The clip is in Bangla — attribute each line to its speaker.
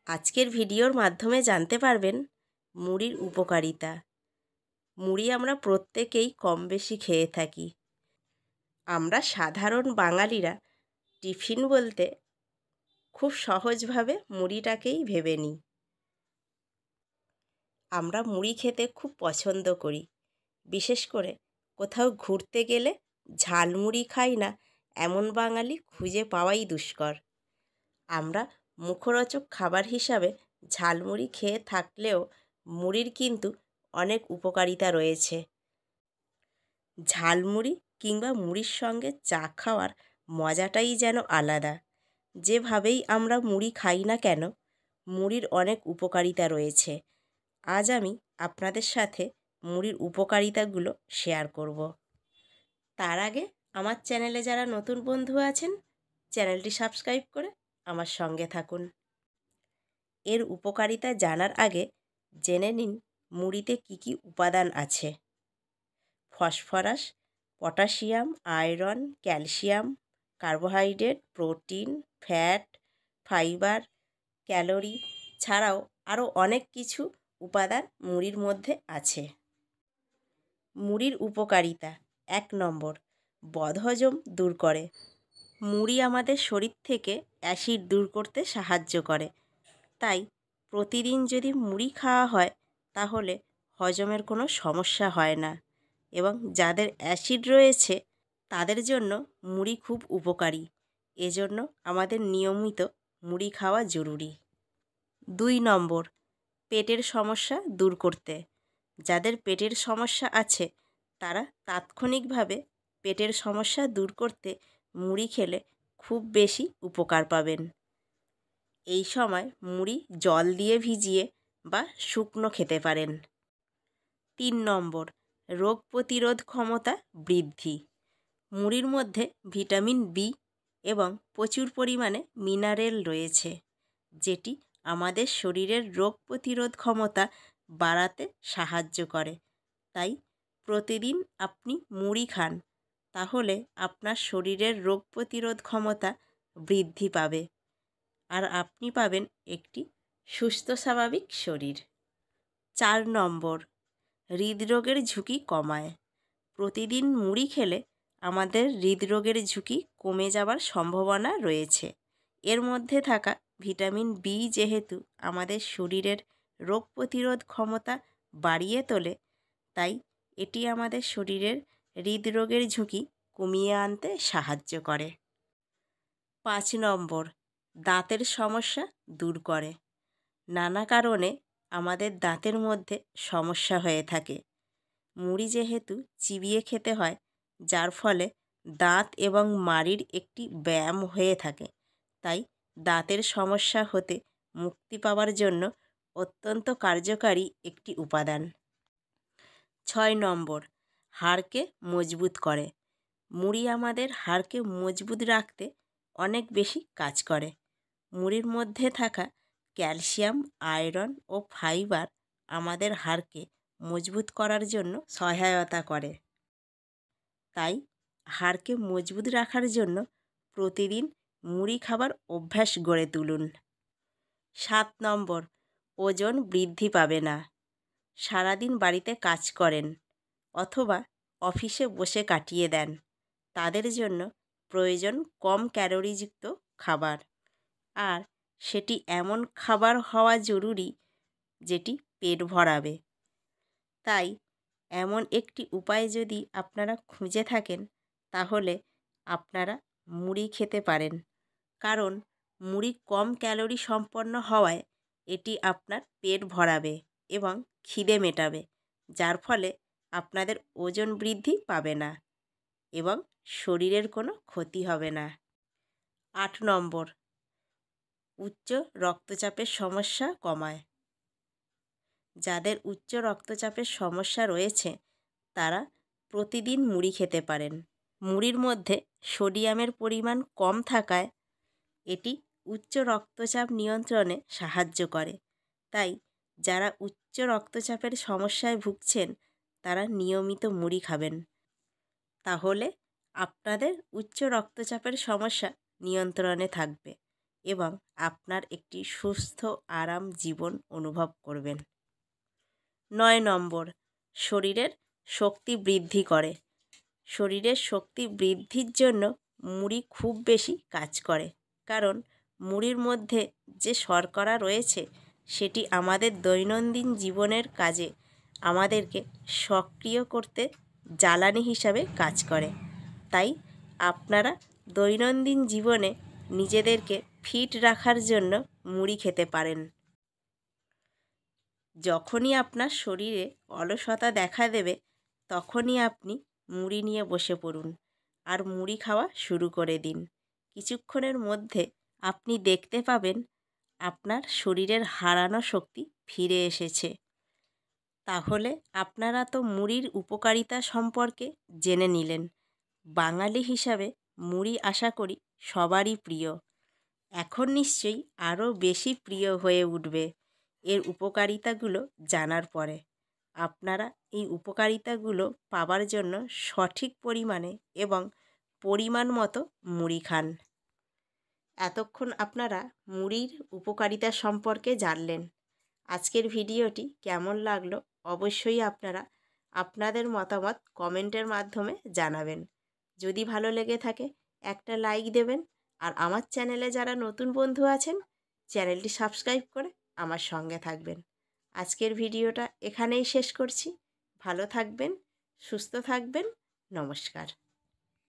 Speaker 1: আজকের ভিডিওর মাধ্যমে জানতে পারবেন মুড়ির উপকারিতা। মুড়ি আমরা প্রত্যেকেই কম বেশি খেয়ে থাকি। আমরা সাধারণ বাঙালিরা টিফিন বলতে খুব সহজভাবে মুড়িটাকেই ভেবে নিই। আমরা মুড়ি খেতে খুব পছন্দ করি। বিশেষ করে কোথাও ঘুরতে গেলে ঝালমুড়ি খাই না এমন বাঙালি খুঁজে পাওয়াই দুষ্কর। আমরা মুখরোচক খাবার হিসাবে ঝালমুড়ি খেয়ে থাকলেও মুড়ির কিন্তু অনেক উপকারিতা রয়েছে। ঝালমুড়ি কিংবা মুড়ির সঙ্গে চা খাওয়ার মজাটাই যেন আলাদা। যেভাবেই আমরা মুড়ি খাই না কেন, মুড়ির অনেক উপকারিতা রয়েছে। আজ আমি আপনাদের সাথে মুড়ির উপকারিতাগুলো শেয়ার করব। তার আগে আমার চ্যানেলে যারা নতুন বন্ধু আছেন, চ্যানেলটি সাবস্ক্রাইব করে আমার সঙ্গে থাকুন। এর উপকারিতা জানার আগে জেনে নিন মুড়িতে কী কী উপাদান আছে। Phosphorus, potassium, iron, calcium, carbohydrate, protein, fat, fibre, calorie ছাড়াও আরও অনেক কিছু উপাদান মুড়ির মধ্যে আছে। মুড়ির উপকারিতা 1 নম্বর, বদহজম দূর করে। মুড়ি আমাদের শরীর থেকে অ্যাসিড দূর করতে সাহায্য করে। তাই প্রতিদিন যদি মুড়ি খাওয়া হয় তাহলে হজমের কোনো সমস্যা হয় না, এবং যাদের অ্যাসিড রয়েছে তাদের জন্য মুড়ি খুব উপকারী। এজন্য আমাদের নিয়মিত মুড়ি খাওয়া জরুরি। 2 নম্বর, পেটের সমস্যা দূর করতে। যাদের পেটের সমস্যা আছে তারা তাৎক্ষণিকভাবে পেটের সমস্যা দূর করতে মুড়ি খেলে খুব বেশি উপকার পাবেন। এই সময় মুড়ি জল দিয়ে ভিজিয়ে বা শুকনো খেতে পারেন। 3 নম্বর, রোগ প্রতিরোধ ক্ষমতা বৃদ্ধি। মুড়ির মধ্যে ভিটামিন বি এবং প্রচুর পরিমাণে মিনারেল রয়েছে, যেটি আমাদের শরীরের রোগ প্রতিরোধ ক্ষমতা বাড়াতে সাহায্য করে। তাই প্রতিদিন আপনি মুড়ি খান, তাহলে আপনার শরীরের রোগ প্রতিরোধ ক্ষমতা বৃদ্ধি পাবে, আর আপনি পাবেন একটি সুস্থ স্বাভাবিক শরীর। 4 নম্বর, হৃদরোগের ঝুঁকি কমায়। প্রতিদিন মুড়ি খেলে আমাদের হৃদরোগের ঝুঁকি কমে যাবার সম্ভাবনা রয়েছে। এর মধ্যে থাকা ভিটামিন বি যেহেতু আমাদের শরীরের রোগ প্রতিরোধ ক্ষমতা বাড়িয়ে তোলে, তাই এটি আমাদের শরীরের হৃদরোগের ঝুঁকি কমিয়ে আনতে সাহায্য করে। 5 নম্বর, দাঁতের সমস্যা দূর করে। নানা কারণে আমাদের দাঁতের মধ্যে সমস্যা হয়ে থাকে। মুড়ি যেহেতু চিবিয়ে খেতে হয়, যার ফলে দাঁত এবং মাড়ির একটি ব্যায়াম হয়ে থাকে, তাই দাঁতের সমস্যা হতে মুক্তি পাওয়ার জন্য অত্যন্ত কার্যকারী একটি উপাদান। 6 নম্বর, হাড়কে মজবুত করে। মুড়ি আমাদের হাড়কে মজবুত রাখতে অনেক বেশি কাজ করে। মুড়ির মধ্যে থাকা ক্যালসিয়াম, আয়রন ও ফাইবার আমাদের হাড়কে মজবুত করার জন্য সহায়তা করে। তাই হাড়কে মজবুত রাখার জন্য প্রতিদিন মুড়ি খাবার অভ্যাস গড়ে তুলুন। 7 নম্বর, ওজন বৃদ্ধি পাবে না। সারাদিন বাড়িতে কাজ করেন অথবা অফিসে বসে কাটিয়ে দেন, তাদের জন্য প্রয়োজন কম ক্যালোরিযুক্ত খাবার, আর সেটি এমন খাবার হওয়া জরুরি যেটি পেট ভরাবে। তাই এমন একটি উপায় যদি আপনারা খুঁজে থাকেন তাহলে আপনারা মুড়ি খেতে পারেন, কারণ মুড়ি কম ক্যালোরি সম্পন্ন হওয়ায় এটি আপনার পেট ভরাবে এবং খিদে মেটাবে, যার ফলে আপনাদের ওজন বৃদ্ধি পাবে না এবং শরীরের কোনো ক্ষতি হবে না। 8 নম্বর, উচ্চ রক্তচাপের সমস্যা কমায়। যাদের উচ্চ রক্তচাপের সমস্যা রয়েছে তারা প্রতিদিন মুড়ি খেতে পারেন। মুড়ির মধ্যে সোডিয়ামের পরিমাণ কম থাকায় এটি উচ্চ রক্তচাপ নিয়ন্ত্রণে সাহায্য করে। তাই যারা উচ্চ রক্তচাপের সমস্যায় ভুগছেন তারা নিয়মিত মুড়ি খাবেন, তাহলে আপনাদের উচ্চ রক্তচাপের সমস্যা নিয়ন্ত্রণে থাকবে এবং আপনার একটি সুস্থ আরাম জীবন অনুভব করবেন। 9 নম্বর, শরীরের শক্তি বৃদ্ধি করে। শরীরের শক্তি বৃদ্ধির জন্য মুড়ি খুব বেশি কাজ করে, কারণ মুড়ির মধ্যে যে শর্করা রয়েছে সেটি আমাদের দৈনন্দিন জীবনের কাজে আমাদেরকে সক্রিয় করতে জ্বালানি হিসাবে কাজ করে। তাই আপনারা দৈনন্দিন জীবনে নিজেদেরকে ফিট রাখার জন্য মুড়ি খেতে পারেন। যখনই আপনার শরীরে অলসতা দেখা দেবে তখনই আপনি মুড়ি নিয়ে বসে পড়ুন আর মুড়ি খাওয়া শুরু করে দিন। কিছুক্ষণের মধ্যে আপনি দেখতে পাবেন আপনার শরীরের হারানো শক্তি ফিরে এসেছে। তাহলে আপনারা তো মুড়ির উপকারিতা সম্পর্কে জেনে নিলেন। বাঙালি হিসাবে মুড়ি আশা করি সবারই প্রিয়। এখন নিশ্চয়ই আরও বেশি প্রিয় হয়ে উঠবে এর উপকারিতাগুলো জানার পরে। আপনারা এই উপকারিতাগুলো পাওয়ার জন্য সঠিক পরিমাণে এবং পরিমাণ মতো মুড়ি খান। এতক্ষণ আপনারা মুড়ির উপকারিতা সম্পর্কে জানলেন। আজকের ভিডিওটি কেমন লাগলো অবশ্যই আপনারা আপনাদের মতামত কমেন্টের মাধ্যমে জানাবেন। যদি ভালো লেগে থাকে একটা লাইক দেবেন, আর আমার চ্যানেলে যারা নতুন বন্ধু আছেন চ্যানেলটি সাবস্ক্রাইব করে আমার সঙ্গে থাকবেন। আজকের ভিডিওটা এখানেই শেষ করছি। ভালো থাকবেন, সুস্থ থাকবেন। নমস্কার।